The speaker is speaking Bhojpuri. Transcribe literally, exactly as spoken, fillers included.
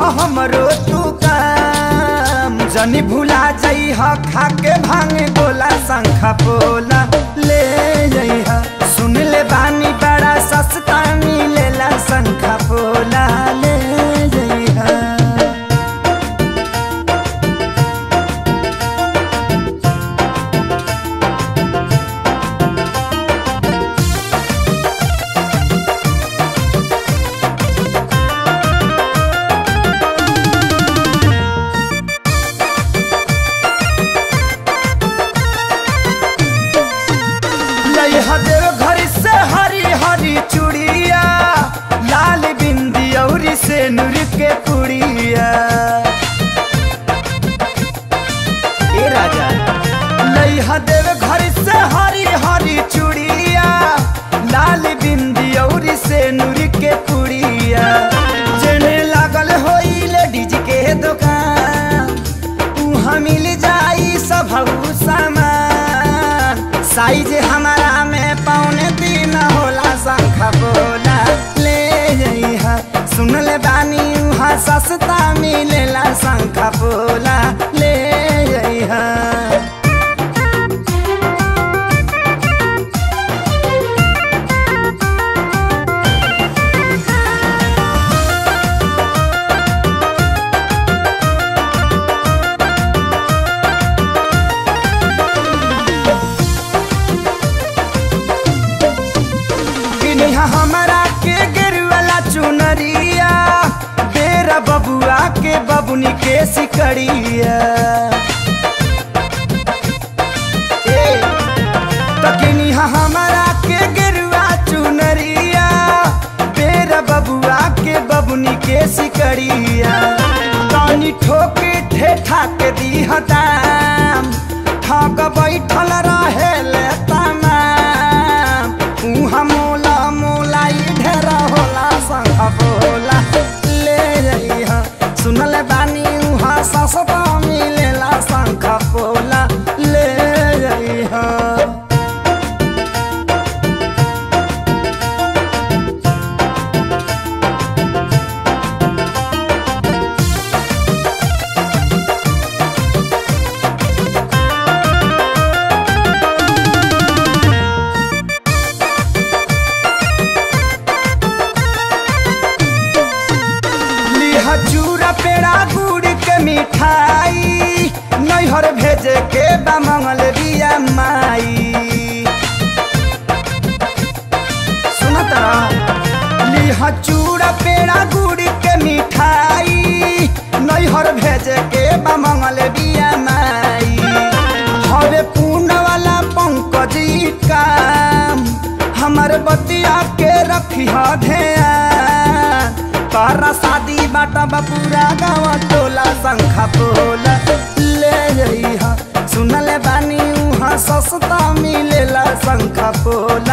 हमरो तू काम जनी भुला जाइ ह खाके भांग गोला शंखा पोला ले जाइ ह सुन ले बानी बड़ा सस्ता मिलेला शंखा पोला ले जाइ ह। देव घर से हरी हरी चूड़िया लाल बिंदी और से नूर के पुड़िया ए राजा लइहा देव घर से हरी हरी चूड़िया लाल बिंदी और से नूर के पुड़िया जेने लागल होई लेडीज के दुकान उहाँ मिल जाई सब सामान साइज हमारा में पौने तीन होला शंखा पोला ले जाइ ह सुन ले बानी उहाँ सस्ता मिलेला शंखा पोला ले जाइ ह। हमारा के गिरवाला चुनरिया बेरा बबुआ के बबुनी के सिकड़िया तकिनी हमारा के गिरवा चुनरिया बेरा बबुआ के बबुनी के सिकड़िया तानी ठोके ठेठा के दी हदाम ठग बैठल रहे ले तमाम उहाँ मोला शंखा पोला ले जाइ ह सुन ले बानी उहाँ सस्ता मिलेला शंखा पोला ले जाइ ह। चूरा पेड़ा गुड़ के मिठाई नैहर भेजे के बा मंगल बिया माई सुना तरा लिहा चूरा पेड़ा गुड़ के मिठाई नैहर भेजे के बा मंगल बिया माई हवे पूर्ण वाला पंकजी काम हमर बतिया के रखी ह ध्यान तारा शादी बाटा बपूरा गाँव टोला शंखा पोला ले जाइ ह सुन ले बानी उहाँ सस्ता मिलेला शंखा पोला।